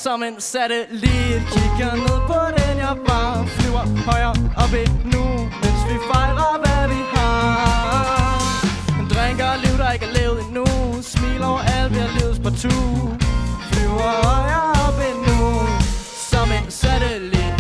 som en satellit. Kigger ned på den, jeg bare flyver højere op endnu, mens vi fejrer, hvad vi har. Drinker liv, der ikke er levet endnu. Smil over alt, vi har levet partout. Flyver højere op endnu, som en satellit.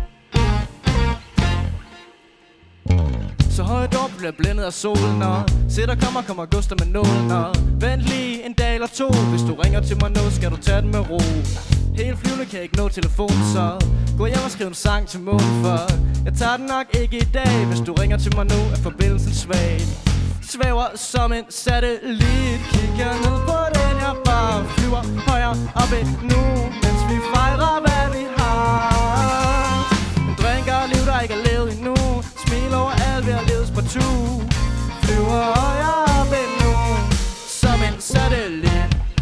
Så højt op bliver blændet af solen, og se der kommer Gustav med nålen. Og vent lige en dag eller to, hvis du ringer til mig nu, skal du tage den med ro. Helt flyvende kan jeg ikke nå telefonen, så gå hjem og skriv en sang til månen. For jeg tager den nok ikke i dag, hvis du ringer til mig nu, er forbindelsen svag. Svæver som en satellit, kigger ned på den, jeg bare flyver højere op endnu, mens vi fejrer, hvad vi har. Drinker liv, der ikke er levet endnu. Smil over alt, vi har levet partout. Flyver højere op endnu, som en satellit.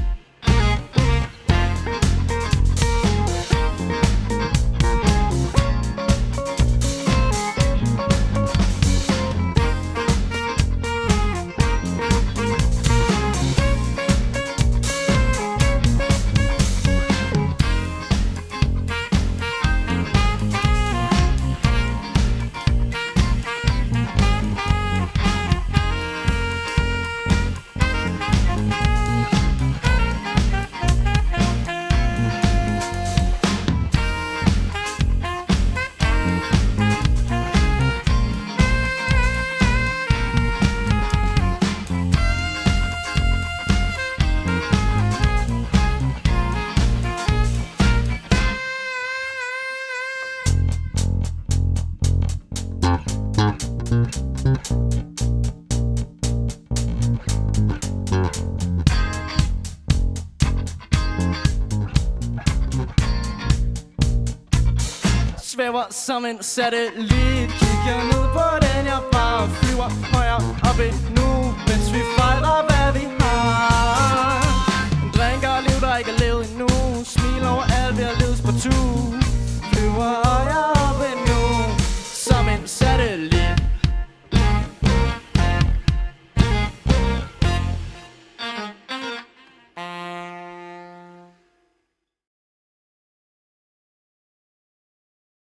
Svæver som en satellit, kigger ned på den, jeg bare flyver højere op endnu, mens vi fejrer, hvad vi har. Drinker liv, der ikke er levet endnu. Smil over alt, vi har levet partout. Flyver